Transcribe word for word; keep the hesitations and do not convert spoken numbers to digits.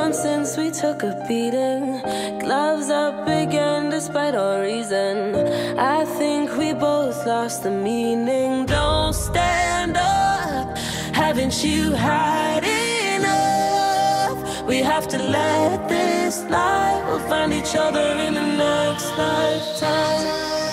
months since we took a beating. Gloves up again despite our reason. I think we both lost the meaning. Don't stand up, haven't you had enough? We have to let this lie. We'll find each other in the next lifetime.